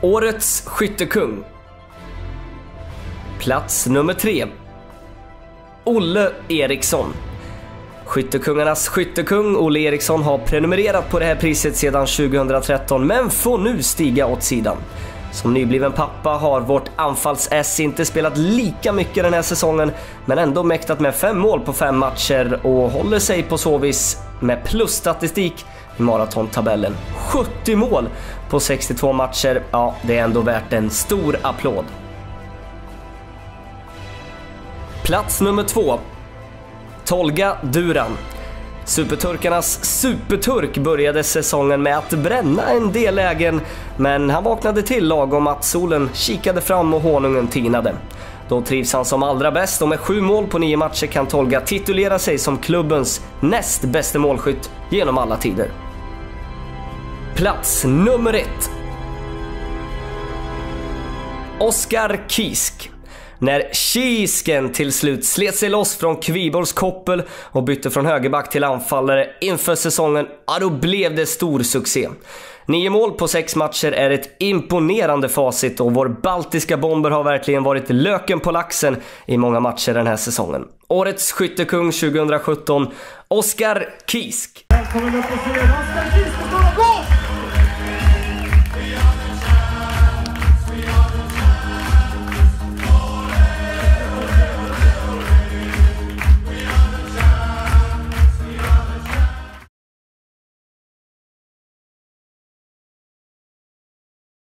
Årets skyttekung. Plats nummer 3. Olle Eriksson. Skyttekungarnas skyttekung Olle Eriksson har prenumererat på det här priset sedan 2013 men får nu stiga åt sidan. Som nybliven pappa har vårt anfalls-S inte spelat lika mycket den här säsongen men ändå mäktat med 5 mål på 5 matcher och håller sig på så vis med plusstatistik i maratontabellen. 70 mål på 62 matcher, ja det är ändå värt en stor applåd. Plats nummer 2. Tolga Duran. Superturkarnas superturk började säsongen med att bränna en del lägen, men han vaknade till lagom att solen kikade fram och honungen tinade. Då trivs han som allra bäst och med 7 mål på 9 matcher kan Tolga titulera sig som klubbens näst bästa målskytt genom alla tider. Plats nummer 1. Oskar Kisk. När Kisken till slut slet sig loss från Kviborgs koppel och bytte från högerback till anfallare inför säsongen, ja då blev det stor succé. 9 mål på 6 matcher är ett imponerande facit och vår baltiska bomber har verkligen varit löken på laxen i många matcher den här säsongen. Årets skyttekung 2017, Oskar Kisk. Välkommen upp på scenen, Oskar Kisk,